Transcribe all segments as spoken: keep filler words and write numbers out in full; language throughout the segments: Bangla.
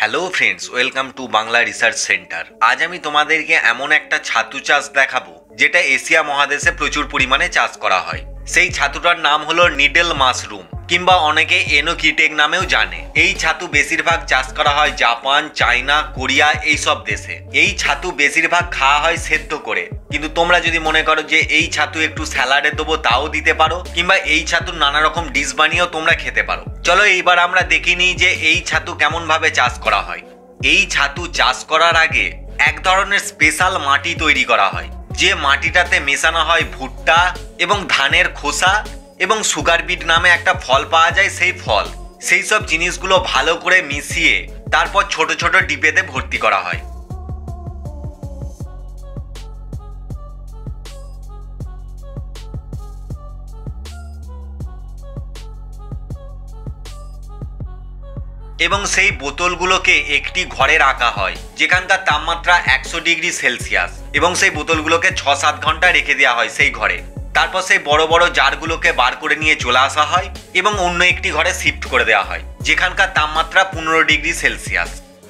Hello friends, welcome to Bangla research centre. আজ আমি তোমাদেরকে এমন একটা ছাতু চাষ দেখাবো যেটা এশিয়া মহাদেশে প্রচুর পরিমাণে চাষ করা হয়। সেই ছাতুটার নাম হলো নিডল মাশরুম, কিংবা অনেকে এনোকিটেক নামেও জানে। এই ছাতু বেশিরভাগ চাষ করা হয় জাপান, চায়না, কোরিয়া এইসব দেশে। এই ছাতু বেশিরভাগ খাওয়া হয় সেদ্ধ করে, কিন্তু তোমরা যদি মনে করো যে এই ছাতু একটু স্যালাডে দেবো তাও দিতে পারো, কিংবা এই ছাতুর নানা রকম ডিশ বানিয়েও তোমরা খেতে পারো। চলো এইবার আমরা দেখে নিই যে এই ছাতু কেমন ভাবে চাষ করা হয়। এই ছাতু চাষ করার আগে এক ধরনের স্পেশাল মাটি তৈরি করা হয়, যে মাটিটাতে মেশানো হয় ভুট্টা এবং ধানের খোসা এবং সুগার বিট নামে একটা ফল পাওয়া যায়। সেই ফল, সেই সব জিনিসগুলো ভালো করে মিশিয়ে তারপর ছোট ছোট ডিপেতে ভর্তি করা হয়। এবং সেই বোতলগুলোকে একটি ঘরে রাখা হয় যেখানকার তাপমাত্রা একশো ডিগ্রি সেলসিয়াস, এবং সেই বোতলগুলোকে ছ সাত ঘন্টা রেখে দেওয়া হয় সেই ঘরে। তারপর সেই বড় বড় জারগুলোকে বার করে নিয়ে চলে আসা হয় এবং অন্য একটি ঘরে শিফট করে দেওয়া হয় যেখানকার তাপমাত্রা পনেরো ডিগ্রি সেলসিয়াস।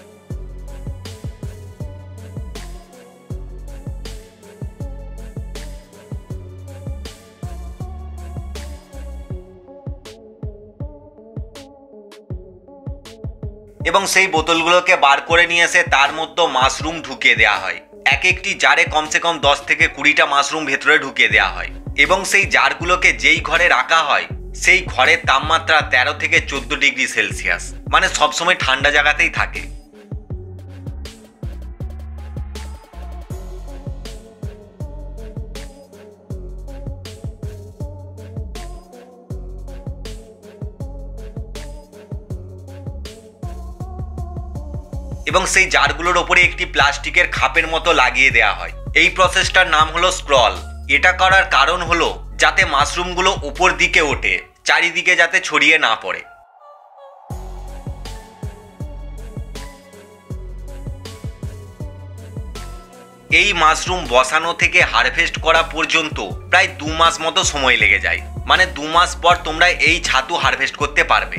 এবং সেই বোতলগুলোকে বার করে নিয়ে এসে তার মধ্যে মাশরুম ঢুকিয়ে দেওয়া হয়। এক একটি জারে কমসে কম দশ থেকে কুড়িটা মাশরুম ভেতরে ঢুকিয়ে দেওয়া হয়। এবং সেই জারগুলোকে যেই ঘরে রাখা হয় সেই ঘরের তাপমাত্রা তেরো থেকে চোদ্দ ডিগ্রি সেলসিয়াস, মানে সবসময় ঠান্ডা জায়গাতেই থাকে। এবং সেই জারগুলোর ওপরে একটি প্লাস্টিকের খাপের মতো লাগিয়ে দেওয়া হয়। এই প্রসেসটার নাম হলো স্ক্রল। এটা করার কারণ হলো যাতে মাশরুমগুলো উপর দিকে ওঠে, চারিদিকে যাতে ছড়িয়ে না পড়ে। এই মাশরুম বসানো থেকে হারভেস্ট করা পর্যন্ত প্রায় দু মাস মতো সময় লেগে যায়, মানে দু মাস পর তোমরা এই ছাতু হারভেস্ট করতে পারবে।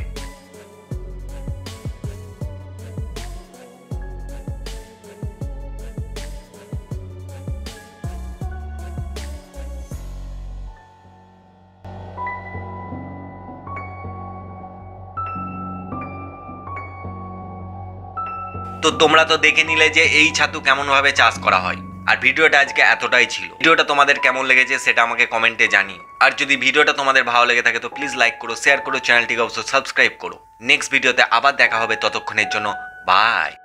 তো তোমরা তো দেখে নিলে যে এই ছাতু কেমন ভাবে চাষ করা হয়। আর ভিডিওটা আজকে এতটাই ছিল। ভিডিওটা তোমাদের কেমন লেগেছে সেটা আমাকে কমেন্টে জানিও। আর যদি ভিডিওটা তোমাদের ভালো লেগে থাকে তো প্লিজ লাইক করো, শেয়ার করো, চ্যানেলটিকে অবশ্যই সাবস্ক্রাইব করো। নেক্সট ভিডিওতে আবার দেখা হবে, ততক্ষণের জন্য বাই।